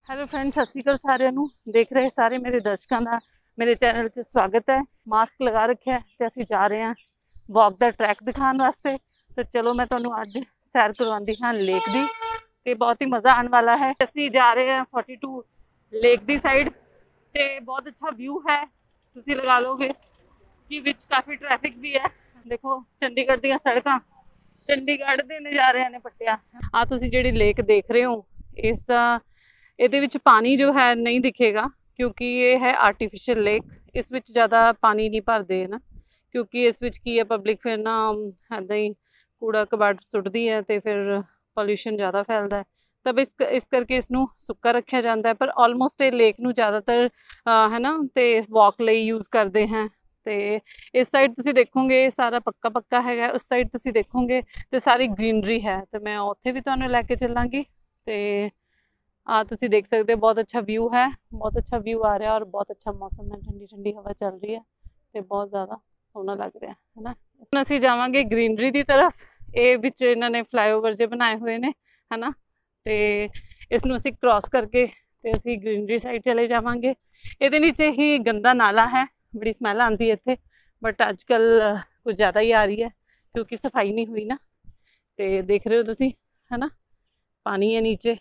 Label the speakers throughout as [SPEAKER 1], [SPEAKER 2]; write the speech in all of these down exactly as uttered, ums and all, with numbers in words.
[SPEAKER 1] Hello friends, सत श्री अकाल सारिਆਂ ਨੂੰ। देख रहे सारे मेरे दर्शकों का मेरे चैनल 'ਚ स्वागत है। मास्क लगा रखे है तो असी जा रहे हैं वॉक का ट्रैक दिखाने वास्ते। तो चलो मैं तुहानू अज सैर करवाती हाँ लेक की, तो बहुत ही मज़ा आने वाला है। असी जा रहे हैं फोर्टी टू लेक की साइड, तो बहुत अच्छा व्यू है। तुसी लगा लोगे कि विच काफ़ी ट्रैफिक भी है। देखो चंडीगढ़ दी सड़कों, चंडीगढ़ के नज़ारे ने पट्टिया। आ तुसी जिहड़ी लेक देख रहे हो, इसका ਇਹਦੇ ਵਿੱਚ ਪਾਣੀ जो है नहीं दिखेगा क्योंकि ये है आर्टिफिशियल लेक। इस विच ज़्यादा पानी नहीं भरते है ना, क्योंकि इस विच की है पब्लिक फिर ना ऐदा ही कूड़ा कबाड़ सुट्टदी है तो फिर पॉल्यूशन ज़्यादा फैलता है। तब इस इस करके इसनू सुक्का रखा जाता है। पर ऑलमोस्ट ये लेक नू ज़्यादातर है ना तो वॉक लिए यूज़ करते हैं। तो इस साइड तुसी देखोगे सारा पक्का पक्का है, उस साइड तुसी देखोगे तो सारी ग्रीनरी है। तो मैं उत्थे भी तुहानू लैके चलांगी। तो आ तुसी देख सकते हो बहुत अच्छा व्यू है, बहुत अच्छा व्यू आ रहा है और बहुत अच्छा मौसम है, ठंडी ठंडी हवा चल रही है तो बहुत ज़्यादा सोहना लग रहा है है ना। हम असी जावांगे ग्रीनरी की तरफ। ये विच इन्होंने फ्लाईओवर जे बनाए हुए ने है ना, तो इसनू असी क्रॉस करके तो असी ग्रीनरी साइड चले जावांगे। ये नीचे ही गंदा नाला है, बड़ी स्मैल आती है इत्थे, बट अजकल कुछ ज़्यादा ही आ रही है क्योंकि सफाई नहीं हुई ना। तो देख रहे हो तुसी है ना, पानी है नीचे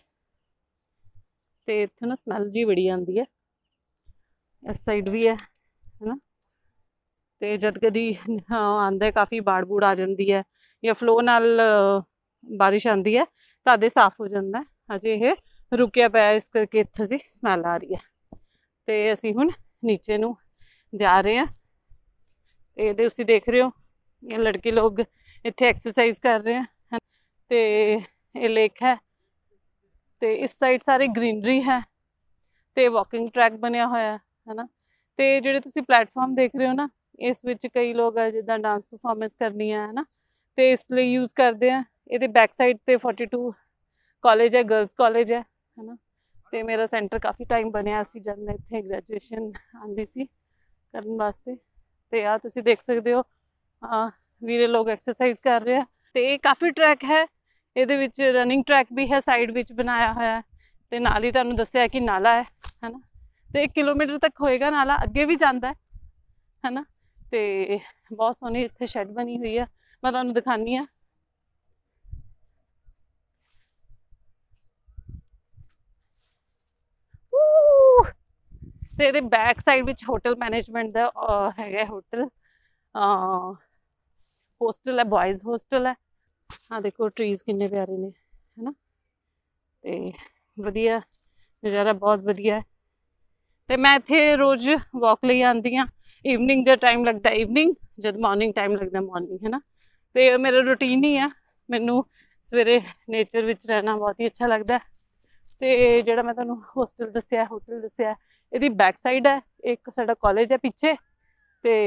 [SPEAKER 1] तो इत्थे ना स्मैल जी बड़ी आती है। इस साइड भी है है ना। तो जब कभी आंदा काफ़ी बाड़ बूड़ आ जाती है या फ्लो नाल बारिश आती है तो अद्धे साफ हो जाता है। अजे ये रुकिया पाया इस करके इत्थे जी स्मैल आ रही है। तो असी हुण नीचे नू जा रहे हैं। तो ये तुसी देख रहे हो ये लड़के लोग इत्थे एक्सरसाइज कर रहे हैं। तो ये लेक है, तो इस साइड सारी ग्रीनरी है, तो वॉकिंग ट्रैक बनया होया है ना। तो जिहड़े तुसी प्लेटफॉर्म देख रहे हो ना, इस विच कई लोग है जिद्दां डांस परफॉर्मेंस करनी है ना, तो इसलिए यूज़ करते हैं। ये बैक साइड तो फोर्टी टू कॉलेज है, गर्ल्स कॉलेज है है ना। तो मेरा सेंटर काफ़ी टाइम बनया सी जब मैं इत्थे ग्रैजुएशन आंदी सी करन वास्ते। तो आ तुसी देख सकते हो वीरे लोग एक्सरसाइज कर रहे हैं। तो ये काफ़ी ट्रैक है, ये रनिंग ट्रैक भी है साइड विच बनाया होया है। तो नाल ही तुहानू दस्सिया कि नाला है है ना। तो एक किलोमीटर तक होएगा नाला, अगे भी जाता है है ना। तो बहुत सोहनी इत्थे शैड बनी हुई है, मैं तुहानू दिखानी हाँ। तो ये बैक साइड विच होटल मैनेजमेंट का है, होटल होस्टल है, बॉयज़ होस्टल है। हाँ देखो ट्रीज किन्ने प्यारे ने है ना। तो वधिया नज़ारा बहुत वधिया है। तो मैं इत्थे रोज़ वॉक लिए आती हाँ। ईवनिंग जो टाइम लगता है ईवनिंग, जब मॉर्निंग टाइम लगता मॉर्निंग है ना। तो मेरा रूटीन ही है, मैनू सवेरे नेचर विच रहना बहुत ही अच्छा लगता है। तो जो मैं तुहानू होस्टल दस्सिया होटल दस्सिया ये बैक साइड है, एक साडा कॉलेज है पिछे। तो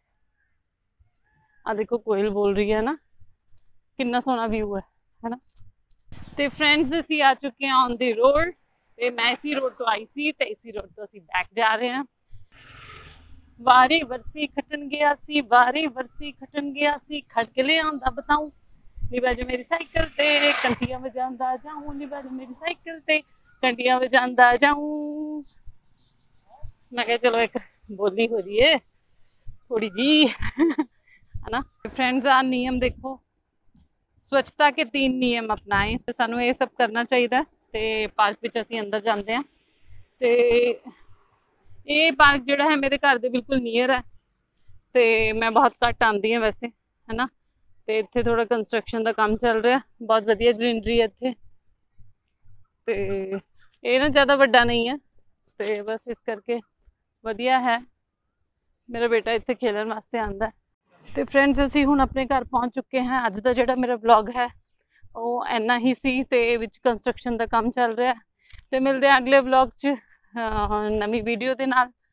[SPEAKER 1] आ देखो कोयल बोल रही है ना, कितना सोहना व्यू है है ना। तो फ्रेंड्स असी आ चुके हैं ऑन दी रोड। तो मैं इसी रोड तो आई सी, तो इसी रोड तो असी बैक जा रहे हैं। वारी वरसी खटन गया सी, वारी वरसी खटन गया सी, खट के ले आंदा बताऊं नी बाजू मेरी साइकिल ते, कंटियां बजांदा जाऊं नी बाजू मेरी साइकिल ते, कंटियां बजांदा जाऊं। मैं कहा चलो एक बोली हो जाइए थोड़ी जी है ना। फ्रेंड्स आ नियम देखो, स्वच्छता के तीन नियम अपनाएं, सानू ये सब करना चाहिए। तो पार्क में असी अंदर जाते हैं। तो ये पार्क जोड़ा है मेरे घर के बिल्कुल नीयर है। तो मैं बहुत घट आती हाँ वैसे है ना। तो इत्थे थोड़ा कंस्ट्रक्शन का काम चल रहा है, बहुत वधिया ग्रीनरी है इत्थे। तो ये ना ज़्यादा वड्डा नहीं है, तो बस इस करके वधिया है। मेरा बेटा इत्थे खेलने वास्ते आंदा है। तो फ्रेंड्स असी हुण अपने घर पहुँच चुके हैं। अज का जोड़ा मेरा ब्लॉग है वो इन्ना ही सी, ते विच कंस्ट्रक्शन का काम चल रहा है। तो मिलते हैं अगले ब्लॉग च नवी वीडियो के नाल।